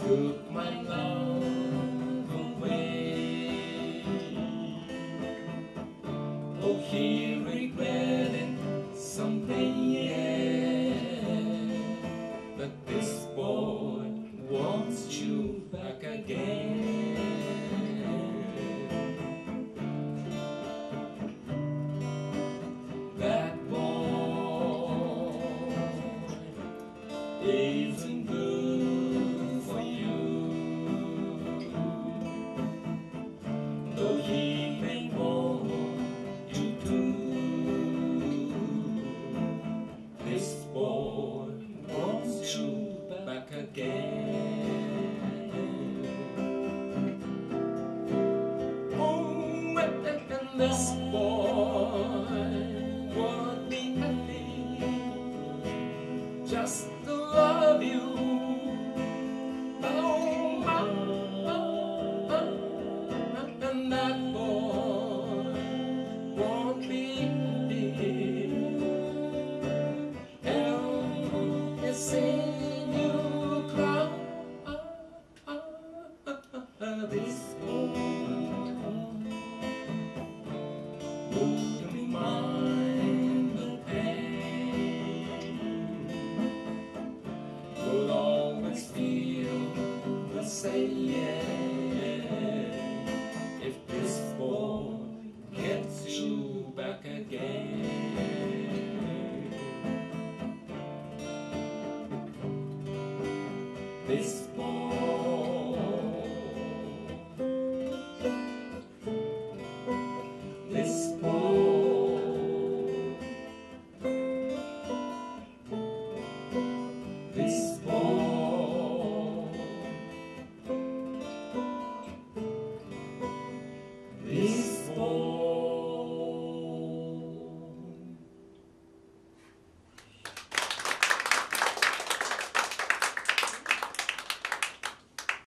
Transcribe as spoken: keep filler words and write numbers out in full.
took my love away. Oh, he regretted someday, yeah, but this boy wants you back again. That boy isn't good for you, though he may want you to. This boy wants you back again. Oh, and this boy would be happy just to love you. Oh, my, and that boy won't be happy. And he's seen you cry. This boy wouldn't mind the pain, will always feel the same if this boy gets you back again. This boy